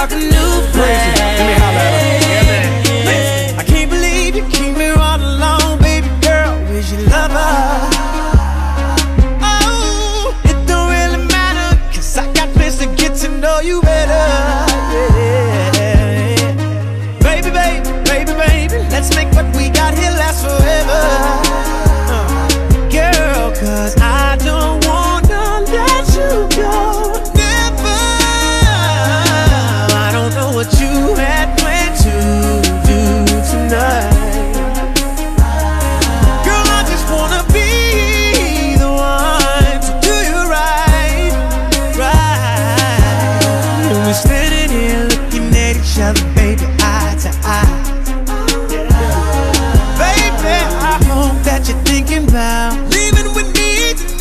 spark a new flame. Let me holler at her. I can't believe you keep me all alone, baby girl. Where's your lover? Oh, it don't really matter, 'cause I got plans to get to know you better. Yeah. Baby, baby, baby, baby, let's make what we got here last forever. Girl, 'cause I don't wanna let you go. Never. I don't know what you had planned to do tonight. Girl, I just wanna be the one to do you right, right. And we're standing here looking at each other, baby, eye to eye. Baby, I hope that you're thinking about leaving with me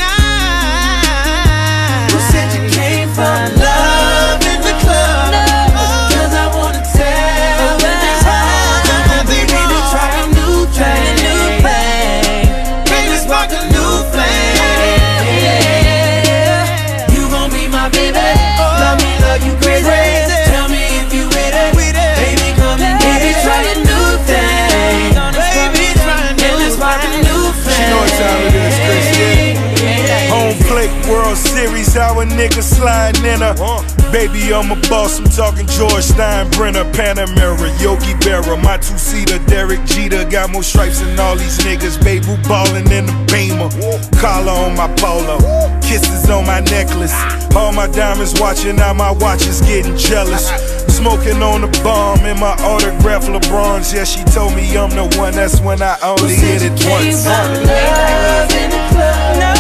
tonight. Who said you came from love in the club? 'Cause I wanna tell everything's wrong. Baby, to try a new thing. Baby, spark a new flame. You gon' be my baby. Love me, love you crazy. Tell me if you with it. Baby, come and baby, try a new thing. Baby, try a new flame. She know what time it is, Chris. Home plate, World Series, our nigga sliding in her. Baby, I'm a boss, I'm talking George Steinbrenner, Panamera, Yogi Berra, my two-seater, Derek Jeter. Got more stripes than all these niggas, baby, who ballin' in the Beamer. Collar on my polo, kisses on my necklace. All my diamonds watching, now my watch is getting jealous. Smoking on the bomb in my autograph LeBrons. Yeah, she told me I'm the one, that's when I only hit it once. Love in the club.